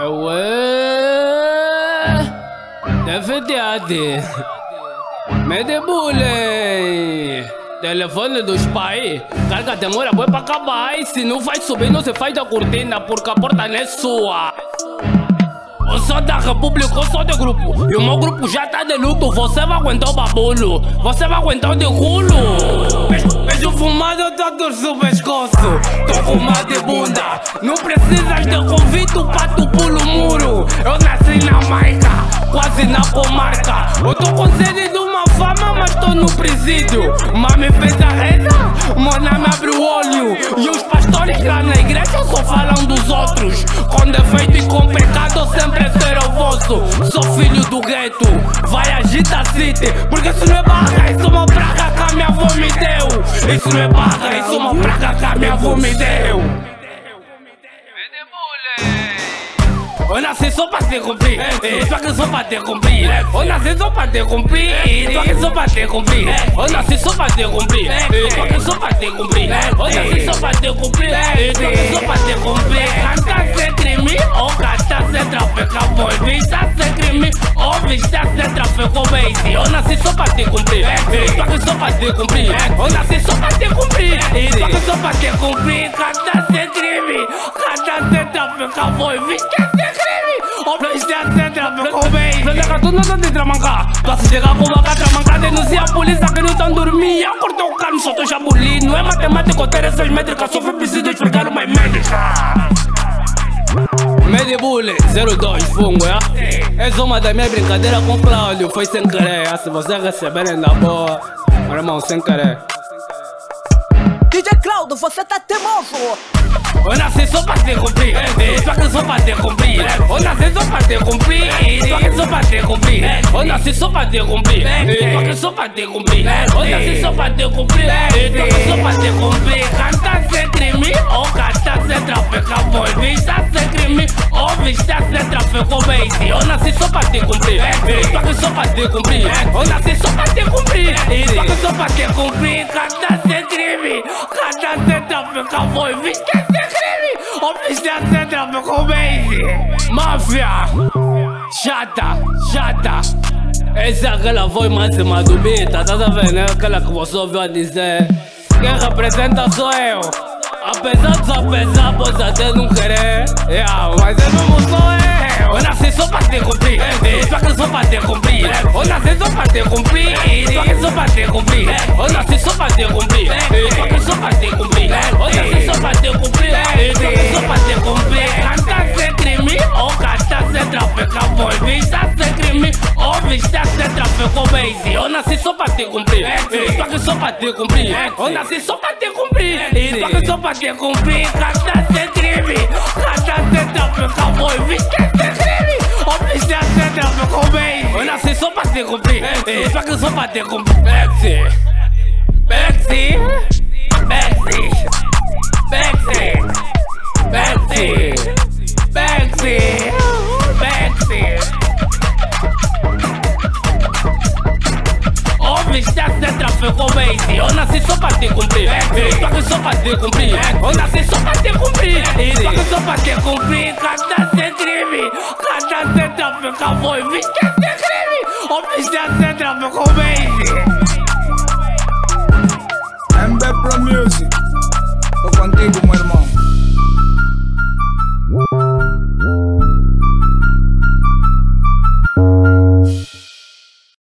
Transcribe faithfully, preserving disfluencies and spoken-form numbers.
Ué, defeteado. Medebulem. Telefone dos pais. Carga demora boi pra acabar. E se não vai subir, não se faz da cortina, porque a porta não é sua. Eu sou da República, eu sou de grupo. E o meu grupo já tá de luto. Você vai aguentar o babulo, você vai aguentar o de culo. Beijo fumado, eu tô torcendo o pescoço. Tô fumado de bunda. Não precisas de convite pra tu pulo o muro. Eu nasci na Maica, quase na comarca. Eu tô com sede de uma fama, mas tô no presídio. Mami fez a reza, mona me abre o olho. E os pastores lá na igreja só falam dos outros. Com defeito e com pecado sempre ser o vosso. Sou filho do gueto, vai agita city. Porque isso não é barra, isso é uma praga que a minha avó me deu. Isso não é barra, isso é uma praga que a minha avó me deu. Eu nasci só pra te cumprir, eu tô aqui só pra te cumprir. Eu nasci só pra te cumprir, eu tô aqui só pra te cumprir. Eu nasci só pra te cumprir, eu tô aqui só pra te cumprir. Eu nasci só pra te cumprir, eu tô aqui só pra te cumprir. Canta sem crime, ou canta sem tráfico, boy. Vista sem crime, ou vista sem tráfico, baby. Eu nasci só pra te cumprir, eu tô aqui só pra te cumprir. Eu nasci só pra te cumprir, eu tô aqui só pra te cumprir. Canta sem crime, canta sem tráfico, boy. Vista sem Planeca tudo nada de tramancar. Tu se chegar com uma tramancar, denuncia a polícia que não tão dormindo. Eu cortou o carro, só tô jabuli. Não é matemática, eu tenho essas métricas. Só foi preciso explicar uma médica. Medibulem zero dois fungo, é? És uma das minhas brincadeiras com Cláudio. Foi sem querer, se vocês receberem na boa. Meu irmão, sem querer. D J Cláudio, você tá teimoso. Eu nasci só pra te cumprir, eu tô aqui só pra te cumprir. Eu nasci só pra te cumprir, eu tô aqui só pra te cumprir. Eu nasci só pra te cumprir, eu tô aqui só pra te cumprir. Eu nasci só pra te cumprir, eu tô aqui só pra te cumprir. Canta sem crime, ou canta sem tráfico, boy. Vista sem crime, ou vista sem tráfico, baby. Eu nasci só pra te cumprir, eu tô aqui só pra te cumprir. Eu nasci só pra te cumprir, eu tô aqui só pra te cumprir. Canta sem crime, canta sem tráfico, boy. Vista sem oh, precisa ser tráfico, baby. Máfia chata, chata. Essa é aquela voz máxima do beat, tá a ver, né? Aquela que você ouviu a dizer. Quem representa sou eu. Apesar de só pensar, pode até não querer, yeah, mas eu mesmo sou eu. Eu nasci só pra te cumprir, eu tô aqui só pra te cumprir. Eu nasci só pra te cumprir, eu tô aqui só pra te cumprir. Eu nasci só pra te cumprir, eu tô aqui só pra te cumprir. Eu nasci só pra te cumprir, eu tô aqui só pra te cumprir. Canta sem crime, ou canta sem tráfico, boy. Vista sem crime, ou vista sem tráfico, baby. Eu nasci só pra te cumprir, eu tô aqui só pra te cumprir. Eu nasci só pra te cumprir, eu tô aqui só pra te cumprir. Canta sem crime, canta sem tráfico, boy. Vista sem crime, ou vista sem tráfico, baby. Eu nasci só pra te cumprir, eu tô aqui só pra te cumprir. Bexy, Bexy, Bexy, Bexy, Bexy, Bexy, Bexy. Oh, vista sem tráfico, baby. Eu nasci só pra te cumprir, eu tô aqui só pra te cumprir. Eu nasci só pra te cumprir, eu tô aqui só pra te cumprir. Canta sem crime, canta sem tráfico, boy. Vista sem crime, oh, vista sem tráfico, baby. M B Pro Music.